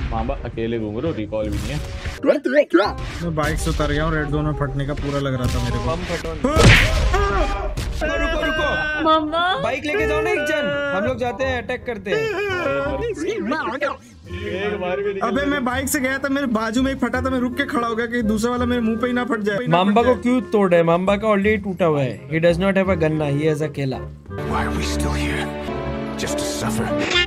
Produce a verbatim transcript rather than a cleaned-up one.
मामा अकेले घूम रहे हो, रिकॉल भी नहीं है। मैं बाइक से उतर गया हूँ, रेड जोन में फटने का पूरा लग रहा था मेरे को। बम फटो। रुको रुको मामा बाइक लेके जाओ ना एक जन, हम लोग जाते हैं अटैक करते हैं। एक बार भी नहीं। अबे मैं बाइक से गया था, मेरे बाजू में एक फटा था, मैं रुक के खड़ा हो गया कि दूसरा वाला मेरे मुंह पे ही ना फट जाए। माम्बा को क्यों तोड़ है? माम्बा का ऑलरेडी टूटा हुआ है। He does not have a gun now. He has a केला। Why are we still here? Just to suffer?